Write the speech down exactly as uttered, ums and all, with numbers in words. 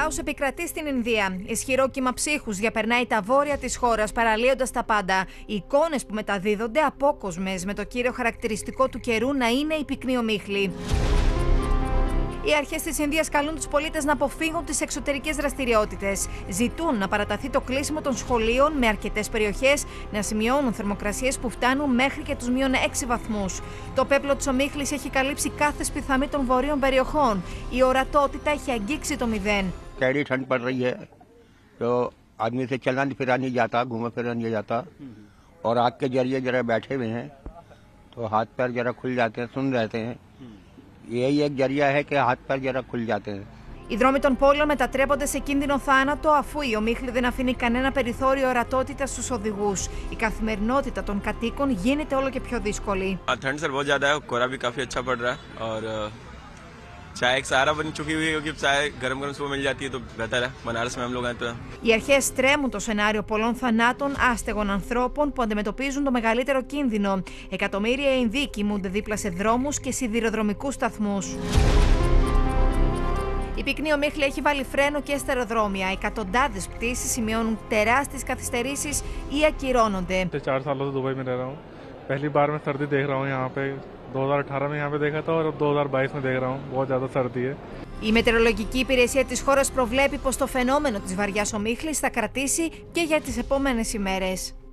Χάος επικρατεί στην Ινδία. Ισχυρό κύμα ψύχους διαπερνάει τα βόρεια της χώρας, παραλύοντας τα πάντα. Οι εικόνες που μεταδίδονται απόκοσμες, με το κύριο χαρακτηριστικό του καιρού να είναι η πυκνή ομίχλη. Οι αρχές της Ινδίας καλούν τους πολίτες να αποφύγουν τις εξωτερικές δραστηριότητες. Ζητούν να παραταθεί το κλείσιμο των σχολείων, με αρκετές περιοχές να σημειώνουν θερμοκρασίες που φτάνουν μέχρι και τους μείον έξι βαθμούς. Το πέπλο της ομίχλης έχει καλύψει κάθε σπιθαμή των βορείων περιοχών. Η ορατότητα έχει αγγίξει το μηδέν. Οι δρόμοι των πόλεων μετατρέπονται σε κίνδυνο θάνατο, αφού η ομίχλη δεν αφήνει κανένα περιθώριο ορατότητας στους οδηγούς. Η καθημερινότητα των κατοίκων γίνεται όλο και πιο δύσκολη. Οι αρχές τρέμουν το σενάριο πολλών θανάτων άστεγων ανθρώπων που αντιμετωπίζουν το μεγαλύτερο κίνδυνο. Εκατομμύρια Ινδοί κοιμούνται δίπλα σε δρόμους και σιδηροδρομικούς σταθμούς. Η πυκνή ομίχλη έχει βάλει φρένο και στα αεροδρόμια. Εκατοντάδες πτήσεις σημειώνουν τεράστιες καθυστερήσεις ή ακυρώνονται. Η μετεωρολογική υπηρεσία της χώρας προβλέπει πως το φαινόμενο της βαριάς ομίχλης θα κρατήσει και για τις επόμενες ημέρες.